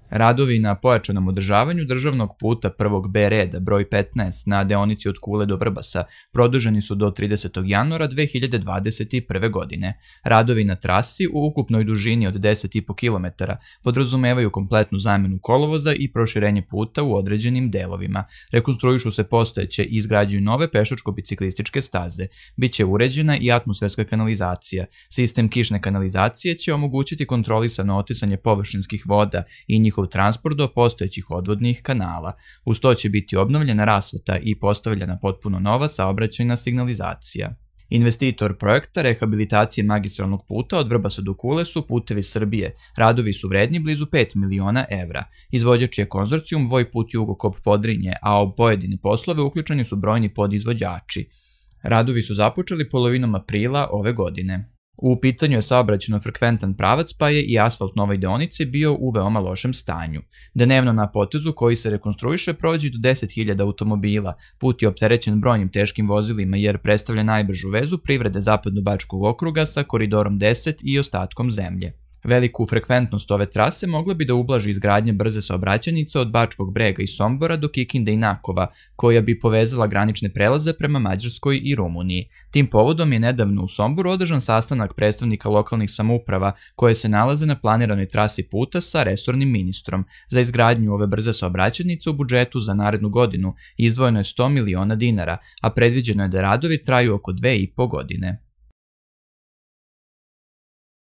Radovi na pojačanom održavanju državnog puta prvog B reda broj 15 na deonici od Kule do Vrbasa produženi su do 30. januara 2021. godine. Radovi na trasi u ukupnoj dužini od 10,5 km podrazumevaju kompletnu zamenu kolovoza i proširenje puta u određenim delovima. Rekonstruišu se postojeće i izgrađuju nove pešačko-biciklističke staze. Biće uređena i atmosferska kanalizacija. Sistem kišne kanalizacije će omogućiti kontrolisano otisanje površinskih voda i njihov transport do postojećih odvodnih kanala. Uz to će biti obnovljena rasveta i postavljena potpuno nova saobraćajna signalizacija. Investitor projekta rehabilitacije magistralnog puta od Vrbasa do Kule su Putevi Srbije. Radovi su vredni blizu 5 miliona evra. Izvođač je konzorcijum Vojput Jugokop Podrinje, a u pojedine poslove uključeni su brojni podizvođači. Radovi su započeli polovinom aprila ove godine. U pitanju je saobraćajno frekventan pravac, pa je i asfalt nove deonice bio u veoma lošem stanju. Dnevno na potezu koji se rekonstruiše prođe do 10.000 automobila. Put je opterećen brojnim teškim vozilima jer predstavlja najbržu vezu privrede Zapadno-Bačkog okruga sa koridorom 10 i ostatkom zemlje. Veliku frekventnost ove trase mogla bi da ublaži izgradnja brze saobraćajnice od Bačkog Brega i Sombora do Kikinde i Nakova, koja bi povezala granične prelaze prema Mađarskoj i Rumuniji. Tim povodom je nedavno u Somboru održan sastanak predstavnika lokalnih samouprava koje se nalaze na planiranoj trasi puta sa resornim ministrom. Za izgradnju ove brze saobraćajnice u budžetu za narednu godinu izdvojeno je 100 miliona dinara, a predviđeno je da radovi traju oko 2,5 godine.